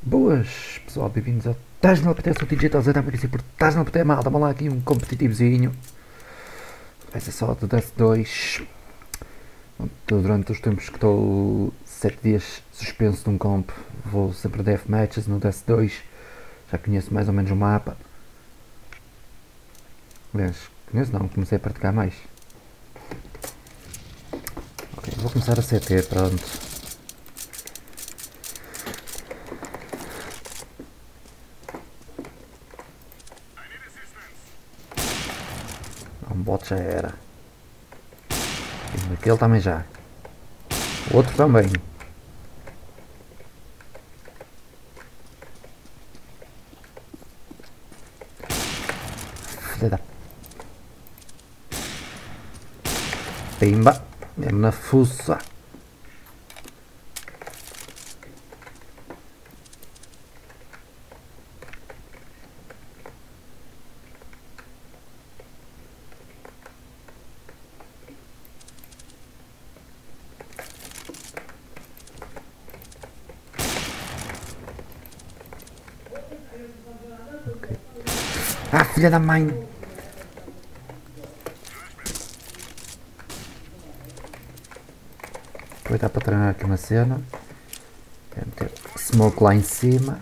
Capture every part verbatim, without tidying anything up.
Boas, pessoal, bem-vindos ao Tás no P T, sou o T J, estás a por isso por Tás no P T, malta, vamos lá aqui um competitivozinho. Vai ser só do Dust dois. Durante os tempos que estou sete dias suspenso de um comp, vou sempre a deathmatches no Dust dois. Já conheço mais ou menos o mapa. Aliás, conheço não, comecei a praticar mais. Ok, vou começar a C T, pronto. Um bot já era. E aquele também já. O outro também. Filha da... Pimba. Mesmo na fuça. Okay. Ah, filha da mãe! Aproveitar para treinar aqui uma cena. Quero meter smoke lá em cima.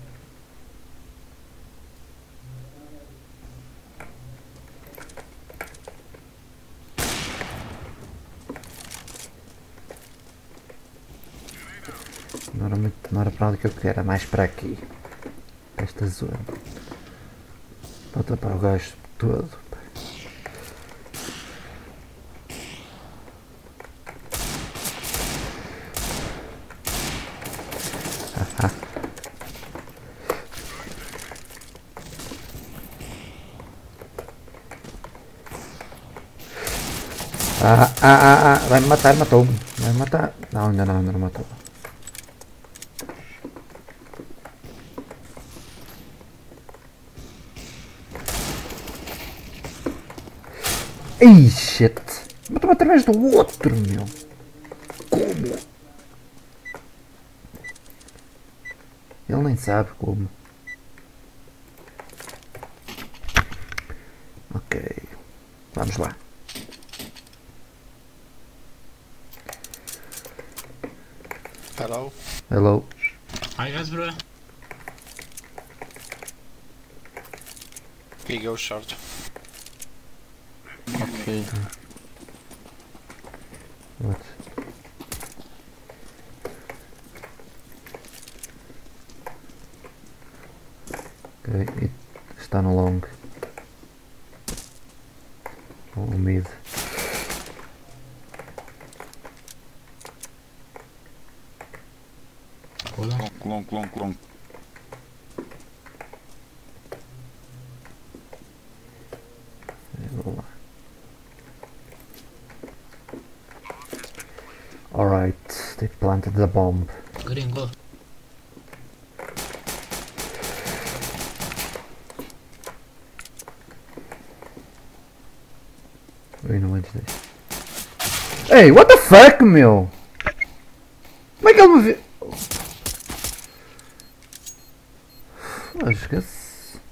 Não era, muito, não era para onde que eu queria, era mais para aqui. Para esta zona. Bota para o gajo todo. Ah, ah, ah, ah, ah. Vai me matar, matou-me. Vai me matar. Não, ainda não, ainda não matou. Ei, shit! Matou-me através do outro, meu! Como? Ele nem sabe como. Ok. Vamos lá. Hello. Hello. Hi guys, bro. We go short. Okay. What? Ok, e está no long. Ou mid. Hold on. Long, long, long, long. Vou lá. Alright, they planted the bomb. Green, go. Ui, não antes disso. Ei, what the fuck, meu? Como é que ele me viu? Ah, esquece.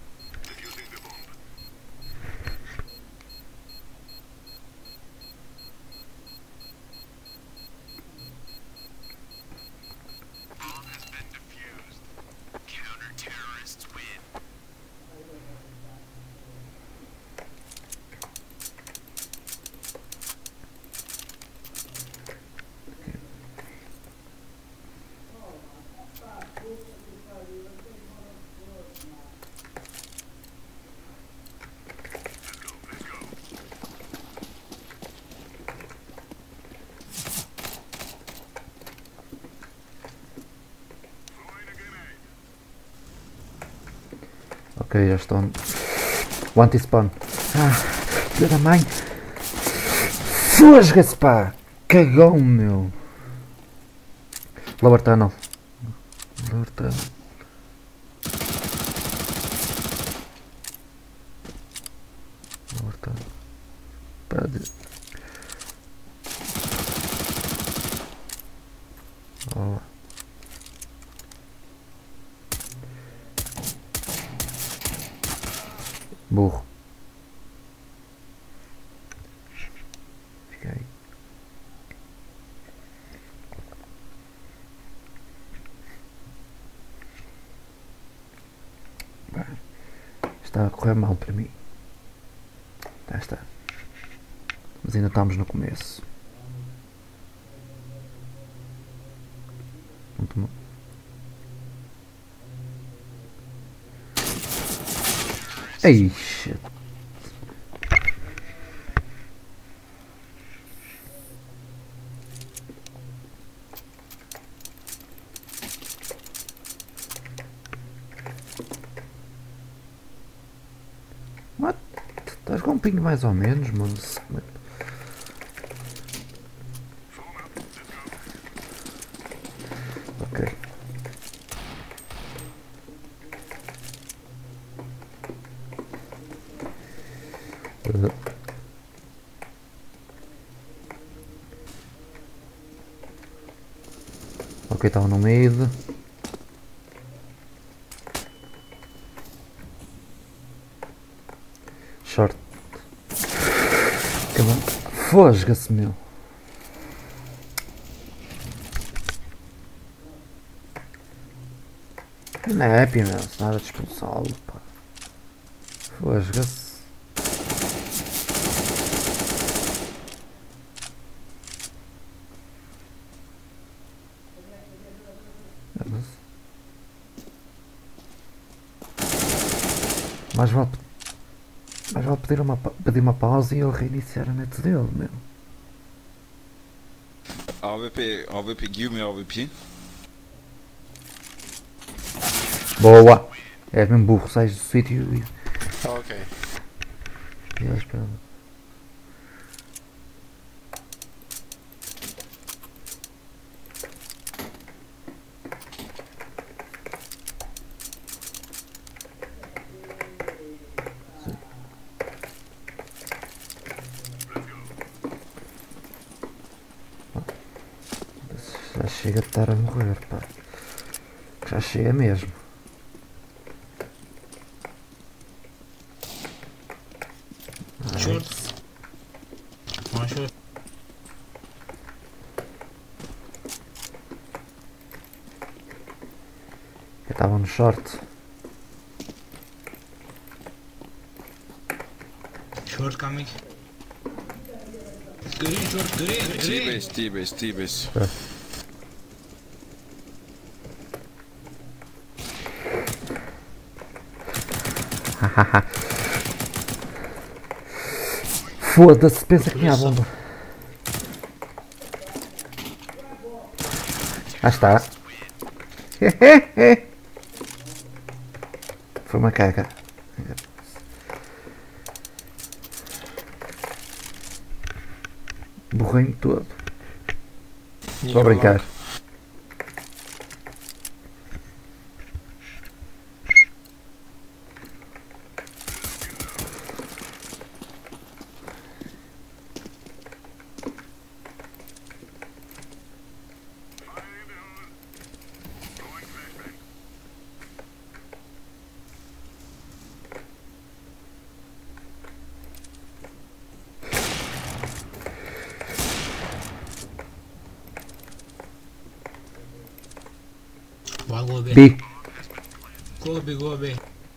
Ok, já estão. O anti-spawn. Ah, filha da mãe. Fosga-se, pá! Cagão, meu. Lower tunnel. Lower tunnel. Lower tunnel. Pá, de... Oh. Burro. Fica aí. Pá, está a correr mal para mim. Já está. Mas ainda estamos no começo. Muito. Ei, shit. What? Estás com um pingo mais ou menos, mano. Ok. Uh. Ok, estava no meio. Short. Que bom. Fosga-se, meu. Não é happy, meu. Se nada de expulsá-lo, pá. Fosga-se. Mais vale, mais vale pedir, uma, pedir uma pausa e ele reiniciar a net dele, meu. A W P, A W P, give me A W P. Boa! És mesmo burro, sais do sítio e... Ok. e ele espera. Já chega de estar a morrer, pá. Já chega mesmo. Short. One short. Eu estava no short. Short coming. Green short, green, green. T-base, T-base, T-base. Foda-se, pensa que tinha a bomba. Ah, está. Foi uma caca. Borrei-me todo. Estou a brincar. One go B. B. Go B, go B.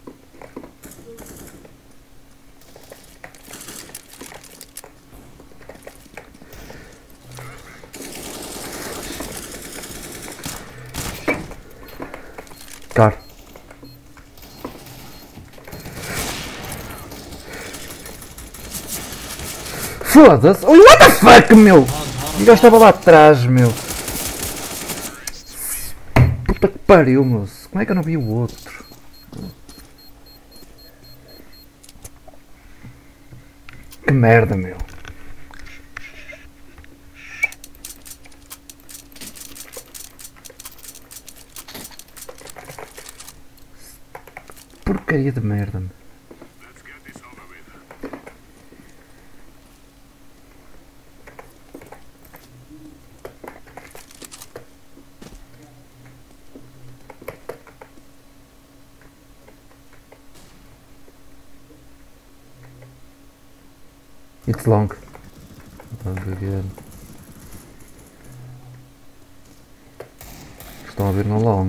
Car. Foda-se! Oi, what the fuck, meu! O gajo estava lá atrás, meu! Puta que pariu, moço! Como é que eu não vi o outro? Que merda, meu! Porcaria de merda, meu! It's long. Long again. Estão a ver no long.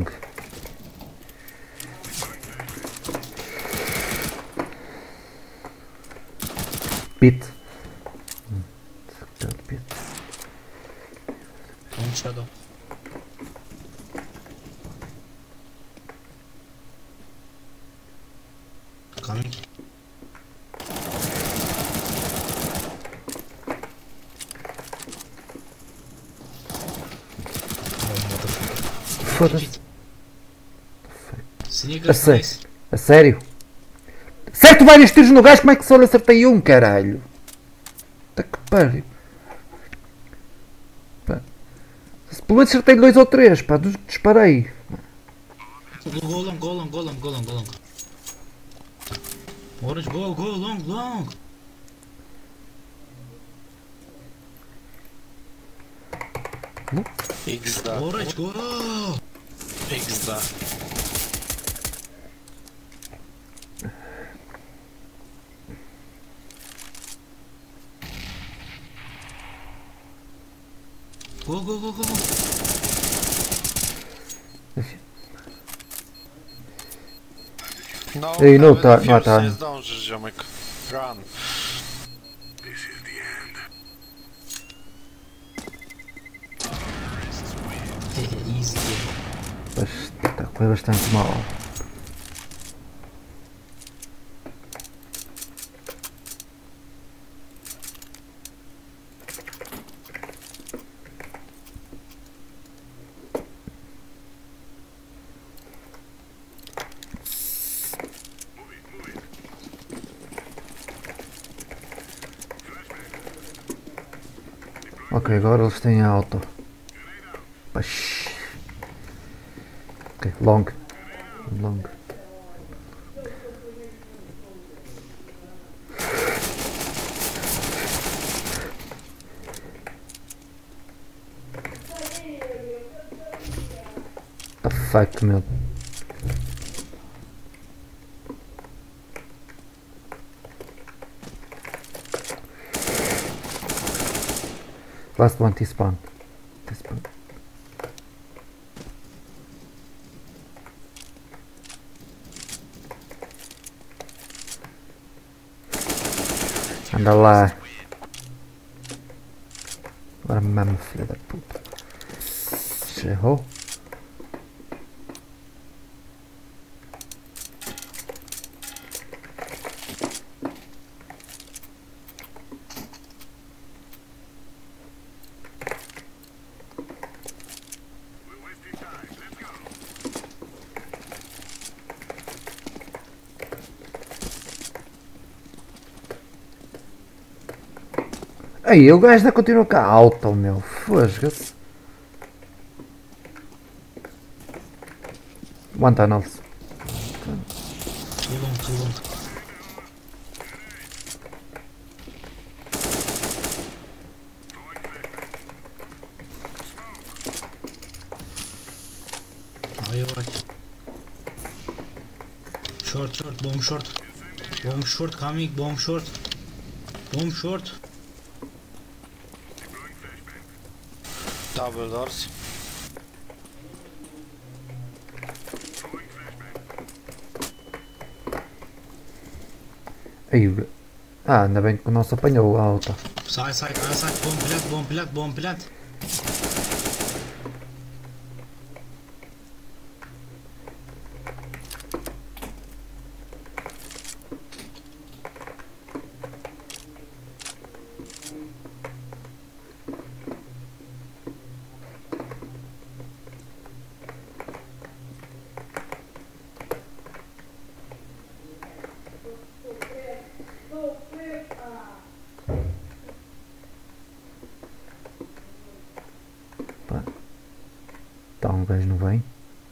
Pit. Pit. One shadow. Coming. Foda-se. Sneakers, A sério? nice. A sério? Certo vários tiros no gajo, como é que só lhe acertei um, caralho? Tá que pariu. Pá. Se pelo menos acertei dois ou três, pá, dos que disparei. Go long, go long, go long, go long, go long. Orange, go, go long, long. X'da. Orange, go. X'da. Go, go, go, go. No, Ej, no nawet ta- Fuse no ta- nie zdążysz, ziomek. Run. Easy. Mas tá, foi bastante mal. Ok, agora eles têm auto. Pash. Ok, long. Long. The fuck, meu. Last one T-spawn. T-spawn. Anda lá. Agora mesmo, filha da puta. Se errou. Aí, o gajo ainda continua com a auto, meu. Fosga-se. One tunnels. Too long, too long. Aí, watch. Short, short, bomb short. Bomb short coming, bomb short. Bomb short. Double doors. Aí, o ga- ah, ainda bem que o nosso apanhou a alta. Side, side, side, side. Bomb plant, bomb plant, bomb plant. Pá. Tá, um gajo não vem.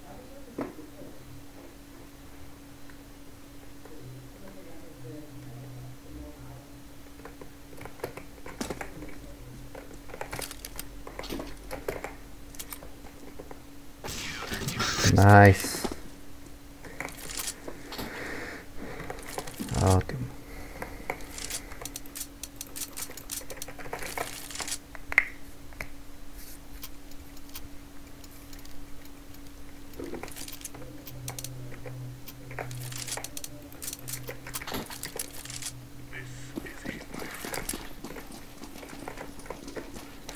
Nice. Ótimo.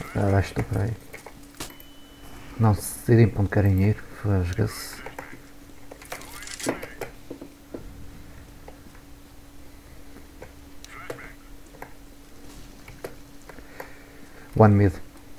Ah, acho que estou por aí. Não se irem para um carinheiro, fasga-se. One mid.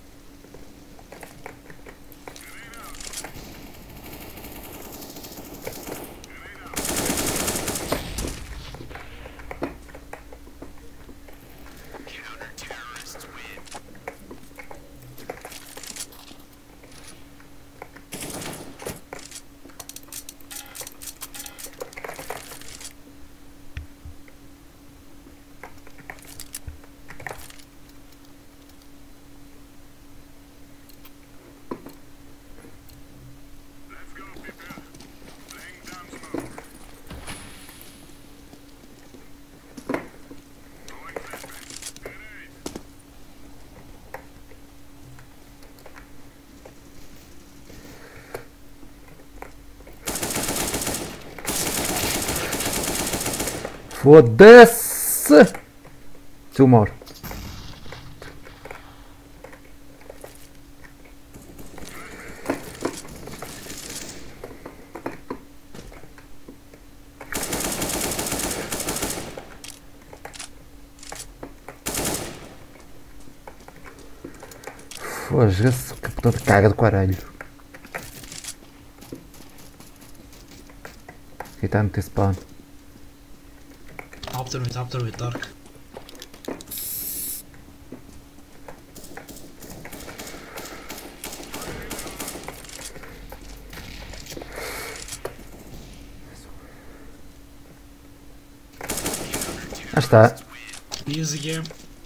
Foda-se! Two more. Foda-se, que puta de caga do caralho. Aqui está no T-spawn. After with, after with, dark. Ah está. Easy game.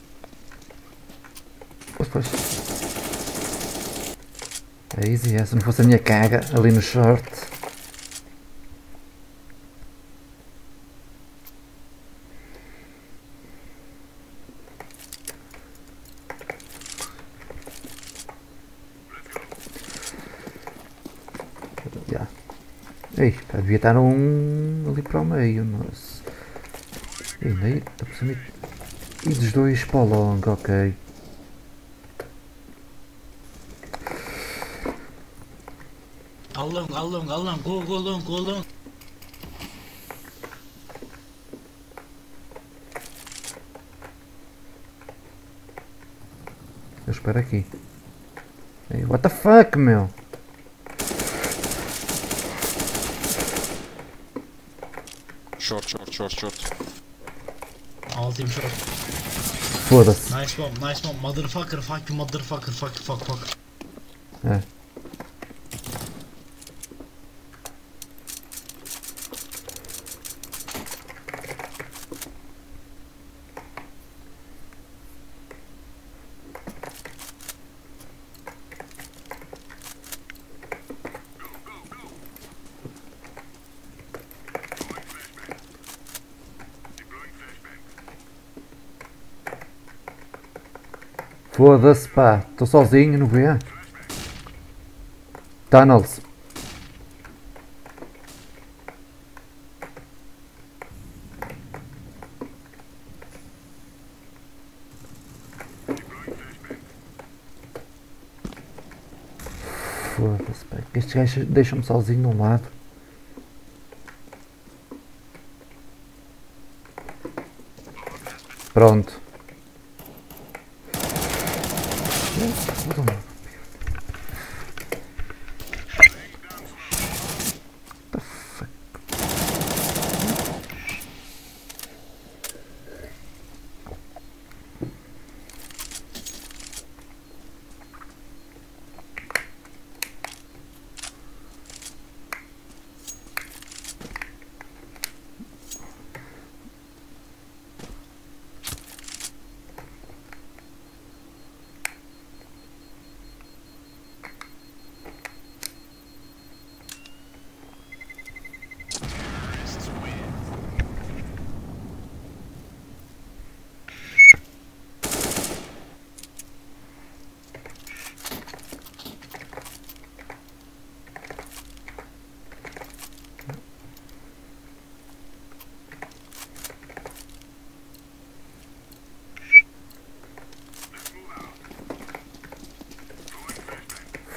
Pois, pois. É easy, é. Se não fosse a minha caga ali no short. Yeah. Ei, pá, devia estar um ali para o meio, nossa. E daí, está por cima. E dos dois para o long, ok. Go long, go long, go long, go, go long, go long. Eu espero aqui. Ei, what the fuck, meu? Short, short, short, short. All team short. Foda-se. Nice bomb, nice bomb. Motherfucker, fuck you, motherfucker, fuck, fuck, fuck. É. Foda-se, pá. Estou sozinho no V. Tunnels. Foda-se, pá. Estes gajos deixam-me sozinho de um lado. Pronto.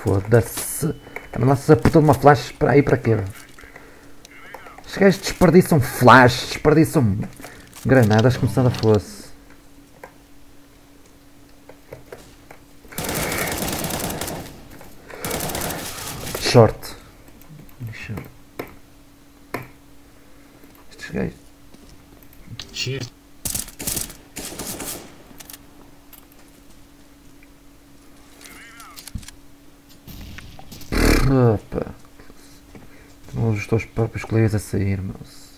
Foda-se. Anda lá essa puta de uma flash para aí para quê? Os gajos desperdiçam flash, desperdiçam granadas como se nada fosse. Short. Deixa eu... Estes gajos. Cheers. Opa. Não ajustou os próprios colegas a sair, moço.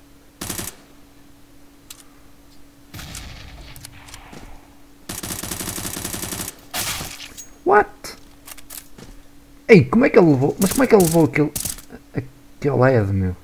What? Ei, como é que ele levou? Mas como é que ele levou aquele... aquele L E D, meu?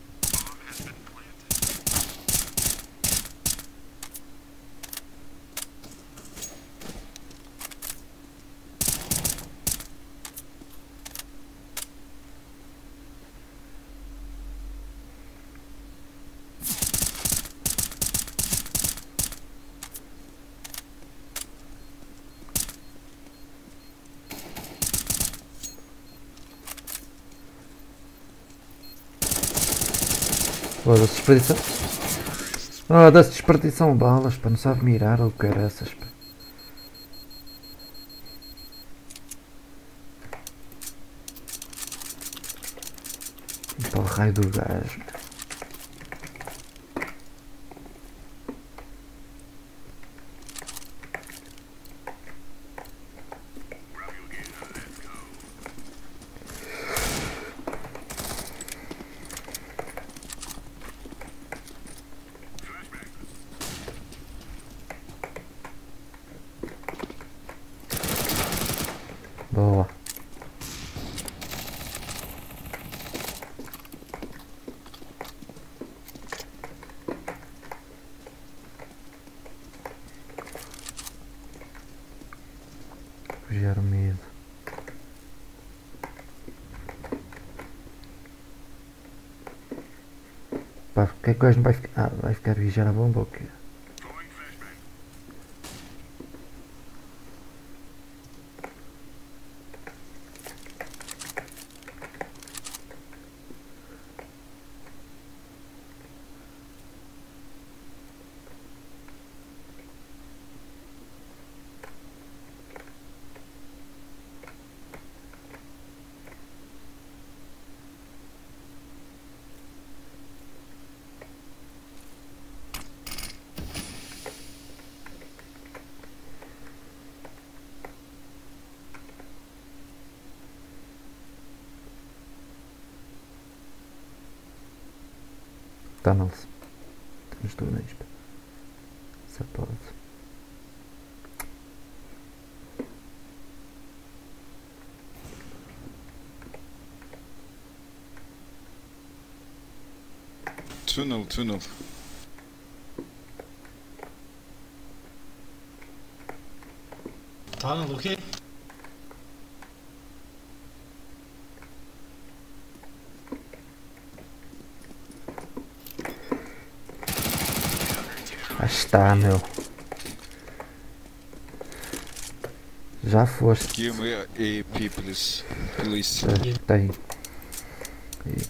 Foda-se, desperdição. Foda-se, desperdição balas, pá, não sabe mirar ou caraças, pá. E para o raio do gajo. Boa. Vigiar o medo. Pá, o que é que o gajo não vai ficar? Ah, vai ficar a vigiar a bomba ou quê? Tunnels. Temos túneis. Se pode. Tunnel, tunnel. Tunnel, okay? Ah, está, meu. Já foste. Give me a A P, please. Please. É, tem. E...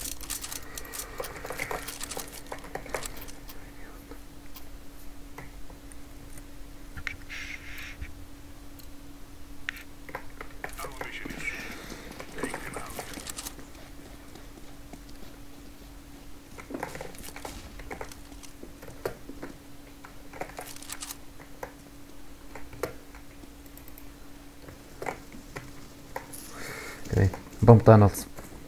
Ok. Bom tunnels.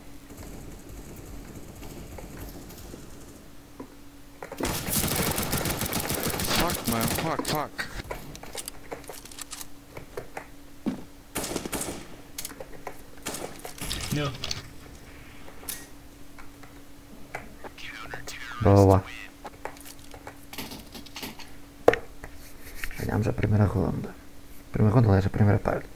Fuck, man. Fuck, fuck. No. Boa. Ganhámos a primeira ronda. Primeira ronda, aliás, a primeira parte.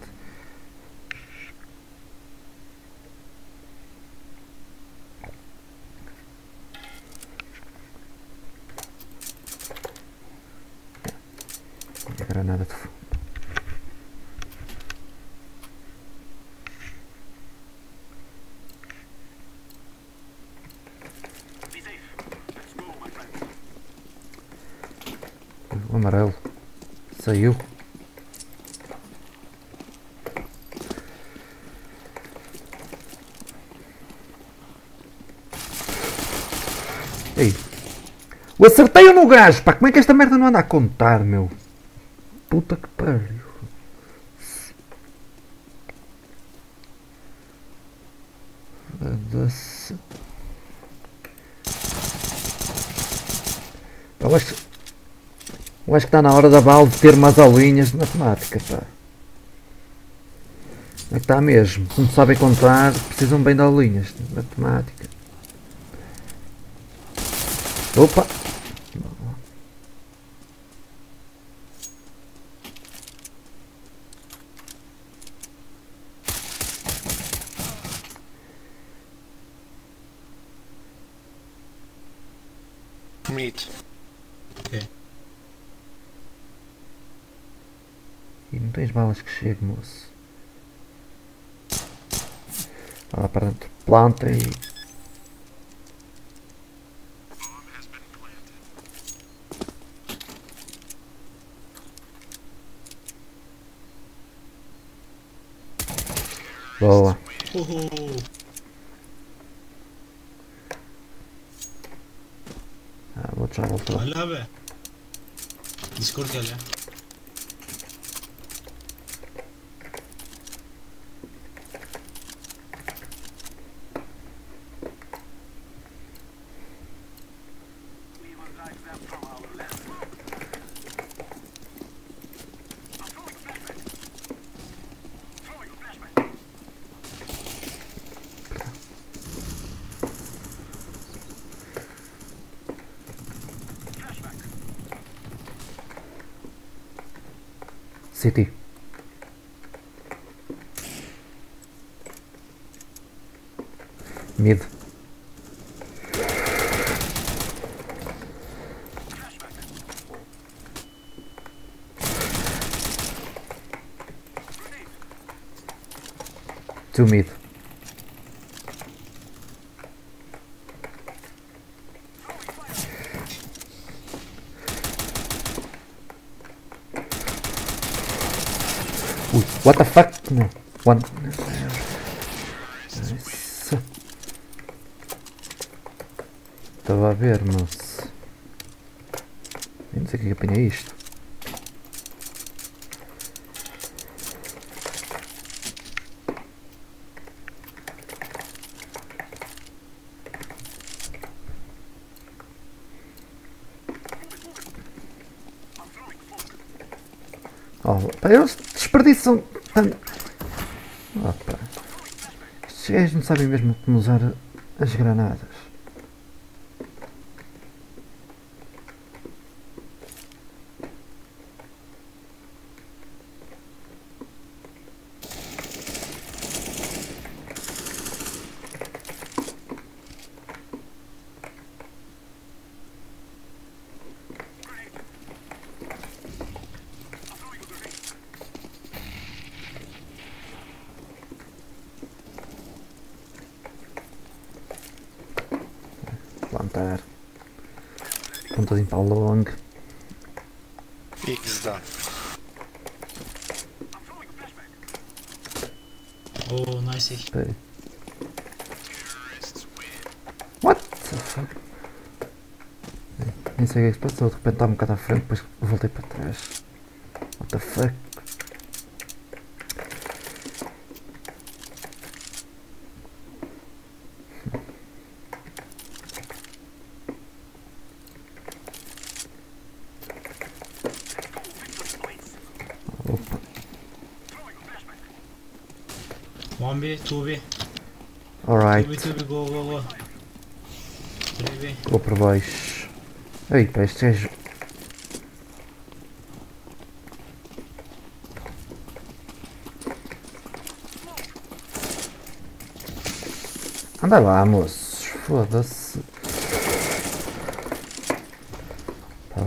E a granada de fundo. Amarelo. Saiu. Ei. Eu acertei-o no gajo, pá. Como é que esta merda não anda a contar, meu? Puta que pariu. Foda-se. Eu acho, eu acho que está na hora da Valve ter mais aulinhas de matemática, pá. É que está mesmo. Se não sabem contar, precisam bem de aulinhas de matemática. Opa! Meat. Ok. E não tens balas que chegue, moço. Vai lá para dentro. Planta e... Boa. Oh, Ah, vou já voltar. hala be. Discord gel ya. City. Mid. Two mid. Ui, what the fuck? No. One. Nice. Estava a ver, moço. Eu não sei o que é que apanhei isto. Oh, pá, eles desperdiçam tanto. Oh, pá. Estes gajos não sabem mesmo como usar as granadas. Plantar. Pontadinho para long. X dá. Oh, nice. Espera aí. What the fuck? Nem sei o que é que se passou, de repente estava um bocado à frente, depois voltei para trás. What the fuck? Opa, one B, two B. alright, two B, two B, go, go, go. three B. vou por baixo. Ei, pá, este gajo. Anda lá, moços, foda-se. Pá,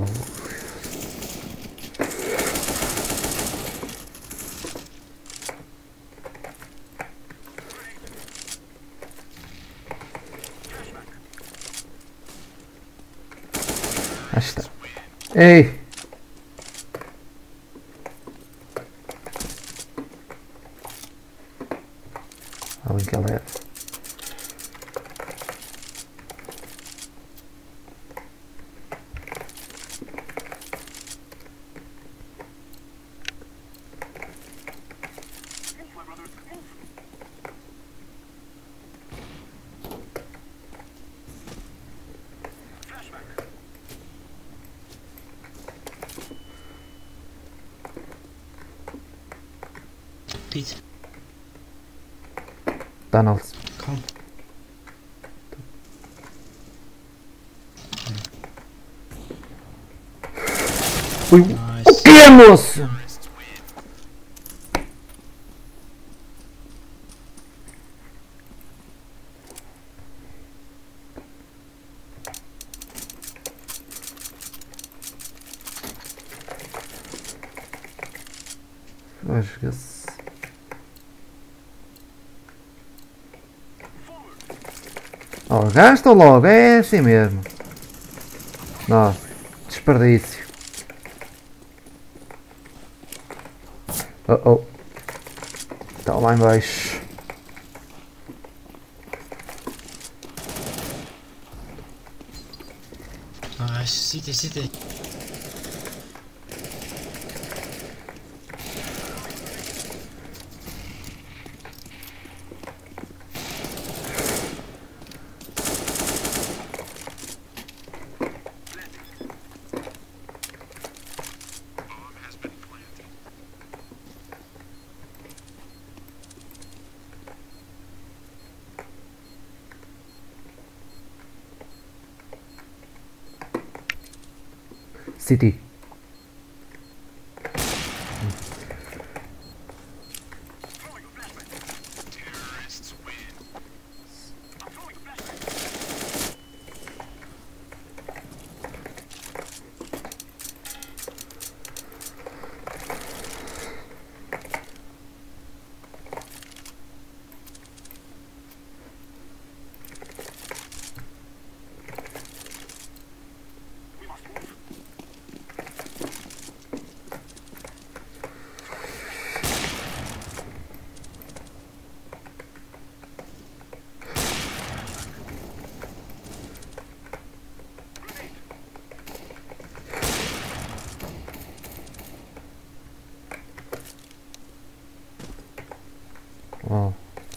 aí está. Ei! Alguém que é leve. Pete, Tunnels. come. Ui, o Nice. que, moço? Rasga-se. Oh, gasta logo, é assim mesmo. Nossa, desperdício. Oh oh. Está lá em baixo. Nice. City, city. City. Wow.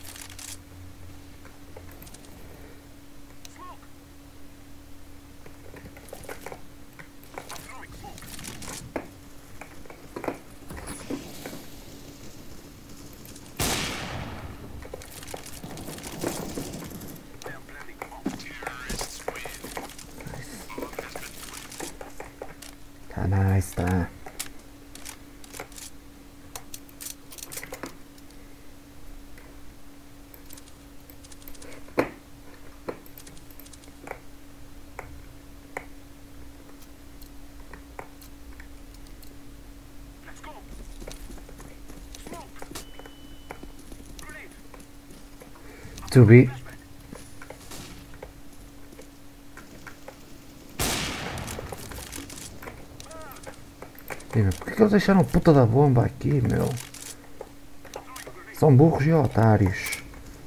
Tá nice, tá. To be. Por que eles deixaram a puta da bomba aqui, meu? São burros e otários.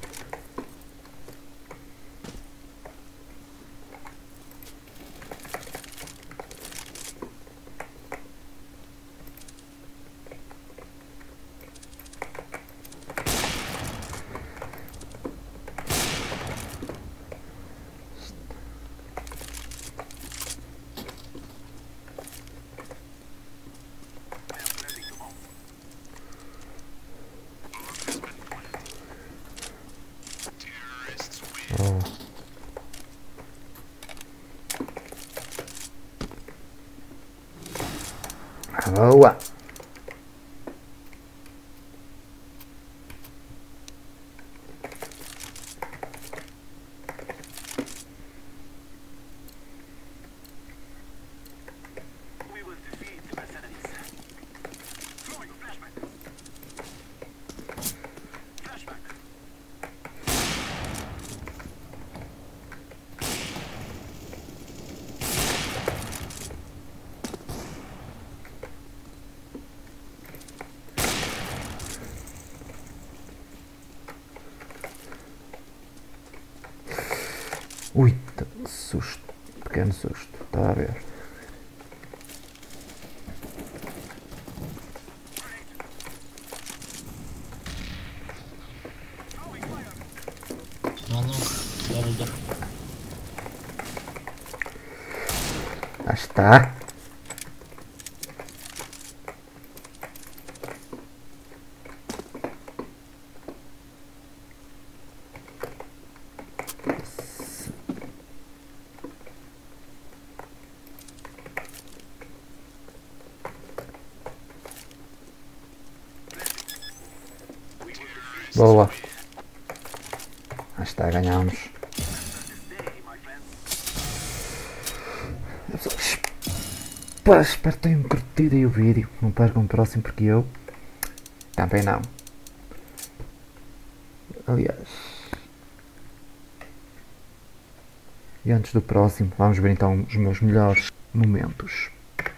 Oh. Ah, boa! Ui, susto. Pequeno susto. Está a ver. Long long. Double door. Lá está. Boa. Lá está, ganhámos. Pá, espero que tenham curtido aí o vídeo. Não percam o próximo porque eu também não. Aliás. E antes do próximo, vamos ver então os meus melhores momentos.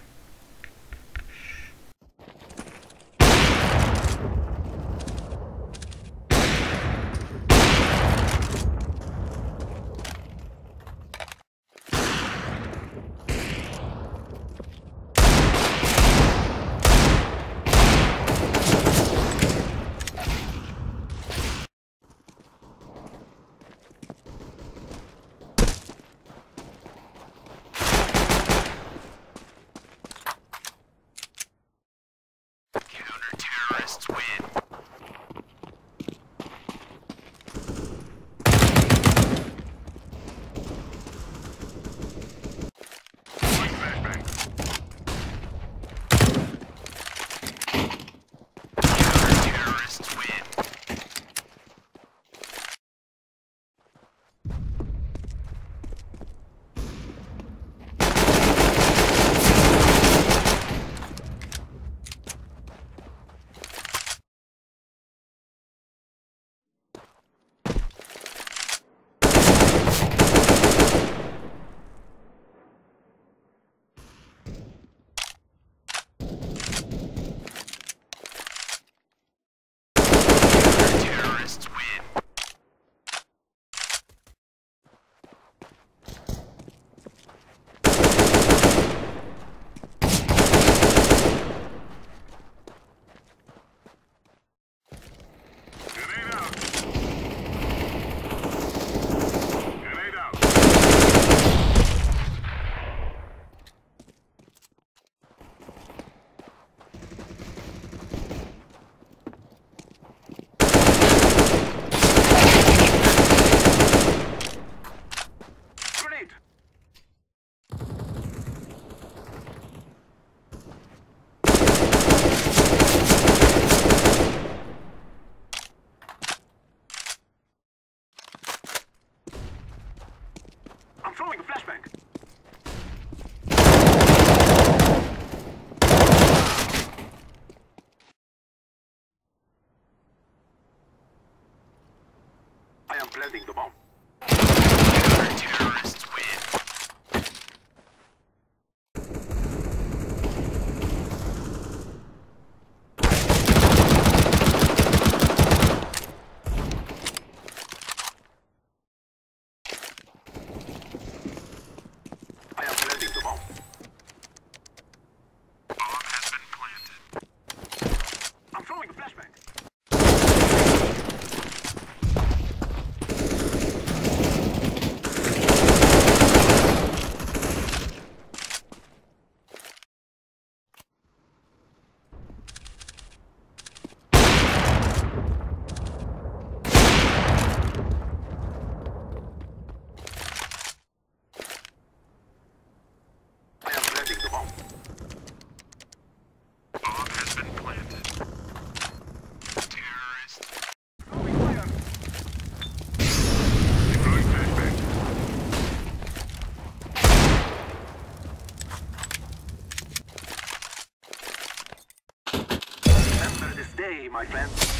Planting the bomb. Terrorists win. I am planting the bomb. Bomb has been planted. I'm throwing a flashbang. Bomb has been planted. Terrorists. Throwing flashbang. Remember this day, my friend.